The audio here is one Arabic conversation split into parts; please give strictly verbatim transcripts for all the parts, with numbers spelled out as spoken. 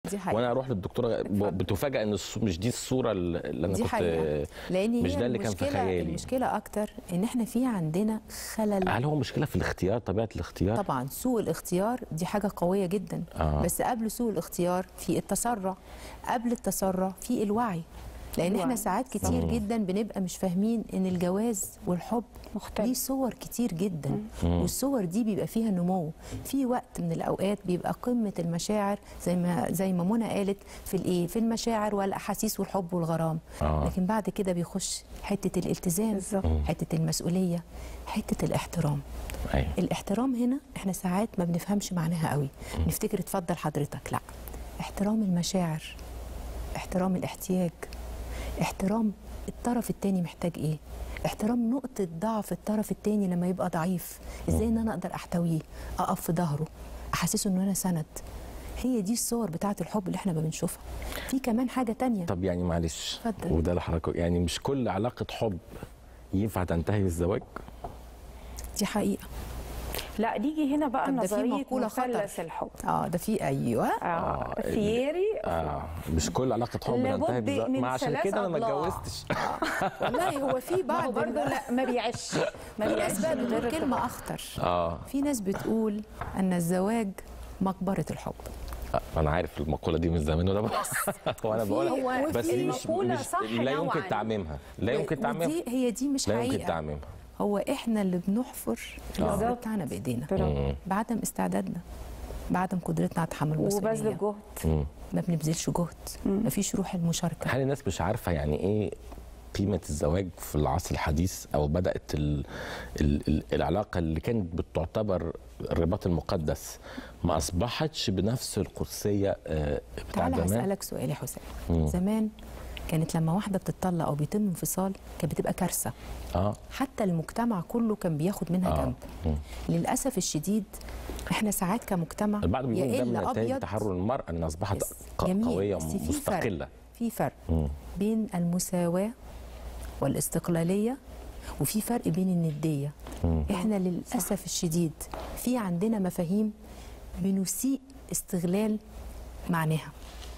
وانا اروح للدكتوره بتفاجئ ان مش دي الصوره اللي انا دي كنت حقيقة. لان مش ده اللي كان في خيالي. المشكله اكتر ان احنا في عندنا خلل. هل هو مشكله في الاختيار، طبيعه الاختيار؟ طبعا سوء الاختيار دي حاجه قويه جدا. آه. بس قبل سوء الاختيار في التسرع، قبل التسرع في الوعي. لان احنا ساعات كتير مم. جدا بنبقى مش فاهمين ان الجواز والحب مختلف، ليه صور كتير جدا. مم. والصور دي بيبقى فيها نمو. في وقت من الاوقات بيبقى قمه المشاعر زي ما زي ما منى قالت في الايه في المشاعر والاحاسيس والحب والغرام. آه. لكن بعد كده بيخش حته الالتزام، مم. حته المسؤوليه، حته الاحترام. أيوة. الاحترام هنا احنا ساعات ما بنفهمش معناها قوي. مم. نفتكر اتفضل حضرتك، لا، احترام المشاعر، احترام الاحتياج، احترام الطرف التاني محتاج ايه، احترام نقطة ضعف الطرف التاني لما يبقى ضعيف، ازاي ان انا اقدر احتويه، اقف في ظهره، احسسه ان انا سند. هي دي الصور بتاعة الحب اللي احنا ما بنشوفها. في كمان حاجة تانية. طب يعني معلش، اتفضل. وده اللي حضرتك يعني مش كل علاقة حب ينفع تنتهي بالزواج؟ دي حقيقة. لا، نيجي هنا بقى نظريه مثلث الحب. اه ده في ايوه اه ثيوري. اه مش كل علاقه حب تنتهي بالزواج، ما عشان كده انا ما اتجوزتش. والله هو في بعض برضه لا ما بيعيش ما بيعيش بقى بتقول كلمه اخطر. اه في ناس بتقول ان الزواج مقبره الحب. انا عارف المقوله دي من زمان ولا بس وانا بقولها، بس دي مش, مش لا يمكن تعميمها، لا يمكن تعميمها. دي هي دي مش حقيقه، لا يمكن تعميمها. هو احنا اللي بنحفر الارض بتاعنا بايدينا بعدم استعدادنا، بعدم قدرتنا على تحمل المسؤوليه وبذل جهد. ما بنبذلش جهد، ما فيش روح المشاركه. هل الناس مش عارفه يعني ايه قيمه الزواج في العصر الحديث، او بدات ال ال ال العلاقه اللي كانت بتعتبر الرباط المقدس ما اصبحتش بنفس القدسيه بتاعت زمان؟ تعالى هسألك سؤال يا حسام. زمان كانت لما واحده بتطلق او بيتم انفصال كانت بتبقى كارثه. اه حتى المجتمع كله كان بياخد منها آه. جنب. مم. للاسف الشديد احنا ساعات كمجتمع البعض بيقول ده من نتائج تحرر المراه ان اصبحت قويه مستقله. في فرق مم. بين المساواه والاستقلاليه، وفي فرق بين النديه. مم. احنا للاسف الشديد في عندنا مفاهيم بنسيء استغلال معناها.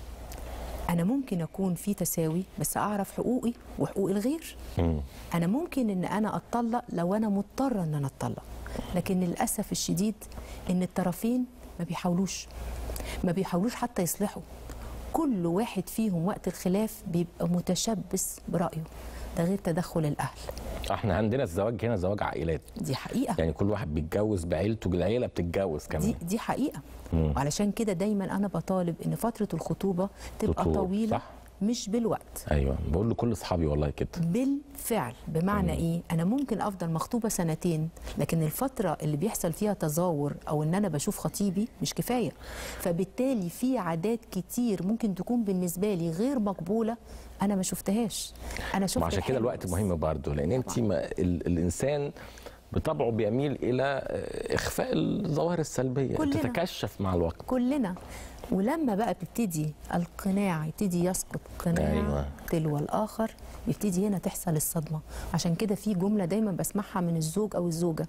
أنا ممكن أكون في تساوي بس أعرف حقوقي وحقوق الغير. مم. أنا ممكن إن أنا أتطلق لو أنا مضطرة إن أنا أتطلق، لكن للأسف الشديد إن الطرفين ما بيحاولوش ما بيحاولوش حتى يصلحوا. كل واحد فيهم وقت الخلاف بيبقى متشبث برأيه، ده غير تدخل الأهل. احنا عندنا الزواج هنا زواج عائلات. دي حقيقة. يعني كل واحد بيتجوز بعيلته، العيلة بتتجوز كمان. دي دي حقيقة. مم. وعلشان كده دايما أنا بطالب إن فترة الخطوبة تبقى طويلة، صح؟ مش بالوقت. ايوه بقول لكل اصحابي والله كده. بالفعل. بمعنى مم. ايه؟ انا ممكن افضل مخطوبه سنتين، لكن الفتره اللي بيحصل فيها تزاور او ان انا بشوف خطيبي مش كفايه، فبالتالي في عادات كتير ممكن تكون بالنسبه لي غير مقبوله انا ما شفتهاش. انا شفت عشان كده الوقت مهم برضه، لان انت الانسان بطبعه بيميل الى اخفاء الظواهر السلبيه، تتكشف مع الوقت كلنا. ولما بقى بتبتدي القناع يبتدي يسقط قناع أيوة. تلو الآخر، يبتدي هنا تحصل الصدمة. عشان كده في جملة دايما بسمعها من الزوج أو الزوجة: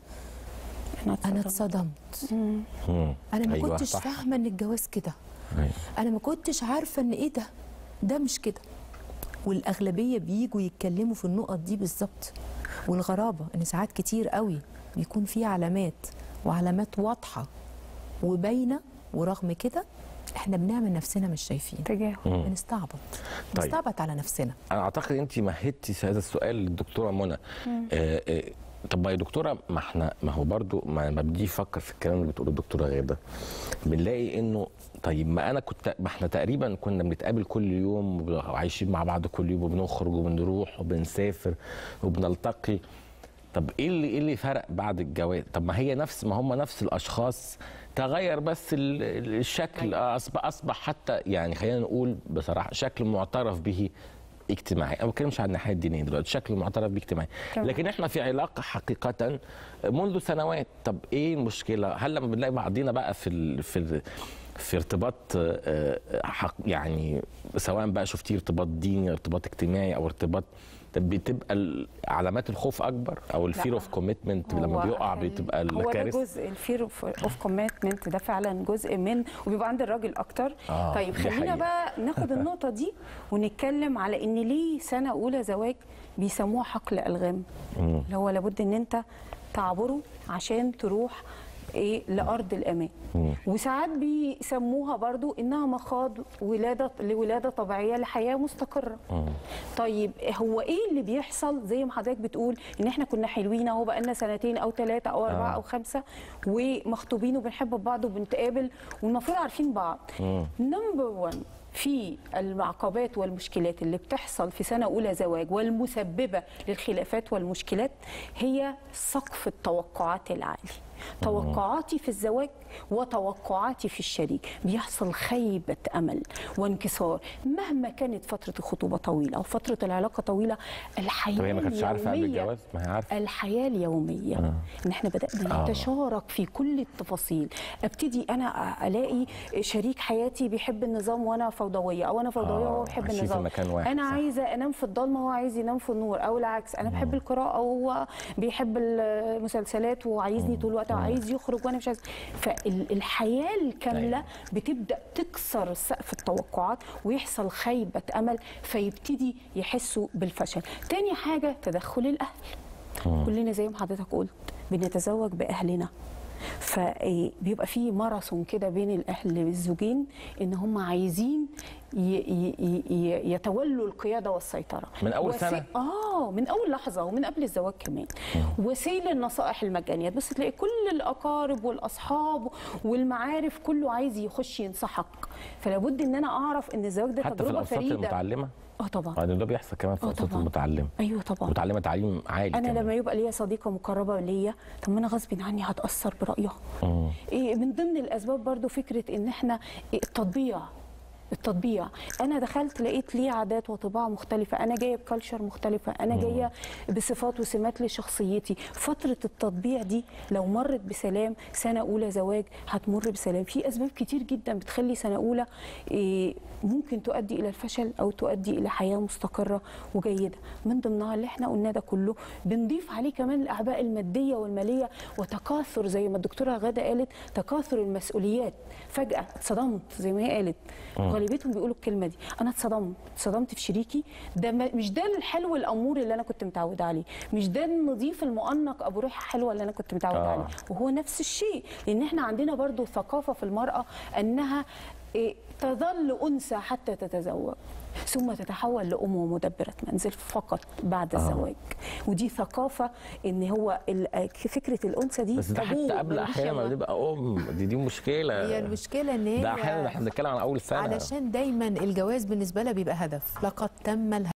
أنا اتصدمت، أنا ما أيوة كنتش فاهمة إن الجواز كده، أيوة. أنا ما كنتش عارفة إن إيه ده ده مش كده. والأغلبية بييجوا يتكلموا في النقط دي بالظبط. والغرابة إن ساعات كتير قوي بيكون في علامات وعلامات واضحة وباينة، ورغم كده احنا بنعمل نفسنا مش شايفين، تجاهل، بنستعبط طيب. بنستعبط على نفسنا. انا اعتقد انت مهدتي هذا السؤال للدكتوره منى. آه آه طب يا دكتوره، ما احنا ما هو برضو ما, ما بدي افكر في الكلام اللي بتقوله الدكتوره غاده، بنلاقي انه طيب ما انا كنت ما احنا تقريبا كنا بنتقابل كل يوم وعايشين مع بعض كل يوم، وبنخرج وبنروح وبنسافر وبنلتقي. طب ايه اللي ايه اللي فرق بعد الجواز؟ طب ما هي نفس ما هم نفس الاشخاص، تغير بس الشكل، اصبح اصبح حتى يعني خلينا نقول بصراحه شكل معترف به اجتماعي. انا ما بتكلمش عن الناحيه الدينيه دلوقتي، شكل معترف به اجتماعي، لكن احنا في علاقه حقيقه منذ سنوات. طب ايه المشكله؟ هل لما بنلاقي بعضينا بقى في ال في ال في ارتباط يعني سواء بقى شفتيه ارتباط ديني، ارتباط اجتماعي، او ارتباط، بتبقى علامات الخوف اكبر او الفير اوف كوميتمنت لما بيقع بتبقى الكارثه؟ هو ده جزء الفير اوف كوميتمنت ده فعلا جزء من، وبيبقى عند الراجل اكتر. آه طيب خلينا بقى ناخد النقطه دي ونتكلم على ان ليه سنه اولى زواج بيسموها حقل الغام، اللي هو لابد ان انت تعبره عشان تروح ايه لارض الامان. مم. وساعات بيسموها برضو انها مخاض ولاده لولاده طبيعيه لحياه مستقره. مم. طيب هو ايه اللي بيحصل زي ما حضرتك بتقول ان احنا كنا حلوين اهو بقى لنا سنتين او ثلاثه او اربعه آه. او خمسه ومخطوبين وبنحب بعض وبنتقابل والمفروض عارفين بعض. نمبر واحد في العقبات والمشكلات اللي بتحصل في سنة أولى زواج والمسببة للخلافات والمشكلات هي سقف التوقعات العالي. توقعاتي في الزواج وتوقعاتي في الشريك بيحصل خيبة أمل وانكسار مهما كانت فترة الخطوبة طويلة أو فترة العلاقة طويلة. الحياة طب هي ما كانتش عارفة قبل الجواز؟ ما هي عارفة. الحياة اليومية آه. إن إحنا بدأنا آه. نتشارك في كل التفاصيل. أبتدي أنا ألاقي شريك حياتي بيحب النظام وأنا فوضوية، أو أنا فوضوية وهو بيحب النظام. أنا صح. عايزة أنام في الضلمة وهو عايز ينام في النور، أو العكس أنا بحب القراءة وهو بيحب المسلسلات وعايزني طول الوقت وعايز يخرج وانا مش عايز. فالحياه الكامله بتبدا تكسر سقف التوقعات ويحصل خيبه امل فيبتدي يحسوا بالفشل. تاني حاجه تدخل الاهل. كلنا زي ما حضرتك قلت بنتزوج باهلنا، فبيبقى في ماراثون كده بين الاهل الزوجين ان هم عايزين يتولوا القياده والسيطره من اول وسي... سنه اه من اول لحظه ومن قبل الزواج كمان. وسيل النصائح المجانيه، بس تلاقي كل الاقارب والاصحاب والمعارف كله عايز يخش ينصحك. فلابد ان انا اعرف ان الزواج ده حتى تجربه فريده. حتى في الأوساط المتعلمه اه طبعا يعني ده بيحصل كمان في الأوساط المتعلمه. ايوه طبعا متعلمه تعليم عالي. انا كمان. لما يبقى ليا صديقه مقربه ليا، طب ما انا غصب عني هتاثر برايها. إيه من ضمن الاسباب برضو فكره ان احنا التطبيع التطبيع انا دخلت لقيت ليه عادات وطباع مختلفه، انا جايه بكالتشر مختلفه، انا جايه بصفات وسمات لشخصيتي. فتره التطبيع دي لو مرت بسلام سنه اولى زواج هتمر بسلام. في اسباب كتير جدا بتخلي سنه اولى إيه ممكن تؤدي الى الفشل او تؤدي الى حياه مستقره وجيده. من ضمنها اللي احنا قلناه ده كله بنضيف عليه كمان الاعباء الماديه والماليه وتكاثر زي ما الدكتوره غاده قالت، تكاثر المسؤوليات. فجاه اتصدمت زي ما هي قالت، غالبيتهم بيقولوا الكلمه دي، انا اتصدمت اتصدمت في شريكي، ده مش ده الحلو الامور اللي انا كنت متعوده عليه، مش ده النظيف المؤنق ابو ريحه حلوه اللي انا كنت متعوده آه. عليه. وهو نفس الشيء، لان احنا عندنا برضو ثقافه في المراه انها إيه تظل انثى حتى تتزوج ثم تتحول لأم ومدبرة منزل فقط بعد الزواج. آه. ودي ثقافة ان هو فكرة الأنثى دي بس ده حتى قبل احيانا ما تبقى ام، دي دي مشكلة. هي المشكلة ان هي ده احيانا احنا بنتكلم عن اول سنة علشان دايما الجواز بالنسبة لها بيبقى هدف، لقد تم الهدف.